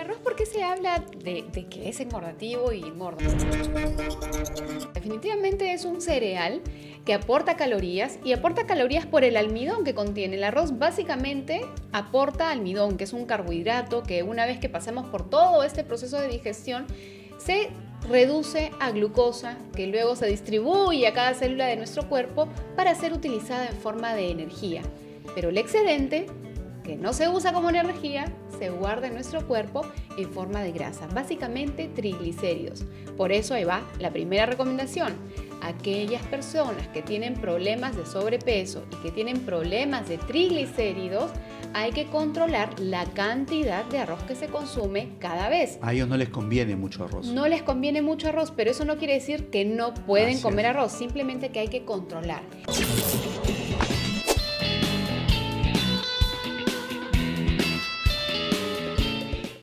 arroz, ¿por qué se habla de que es engordativo y engorda? Definitivamente es un cereal que aporta calorías y aporta calorías por el almidón que contiene. El arroz básicamente aporta almidón, que es un carbohidrato que una vez que pasamos por todo este proceso de digestión se reduce a glucosa, que luego se distribuye a cada célula de nuestro cuerpo para ser utilizada en forma de energía. Pero el excedente, que no se usa como energía, se guarda en nuestro cuerpo en forma de grasa, básicamente triglicéridos. Por eso ahí va la primera recomendación. Aquellas personas que tienen problemas de sobrepeso y que tienen problemas de triglicéridos, hay que controlar la cantidad de arroz que se consume cada vez. A ellos no les conviene mucho arroz. No les conviene mucho arroz, pero eso no quiere decir que no pueden comer arroz, simplemente que hay que controlar.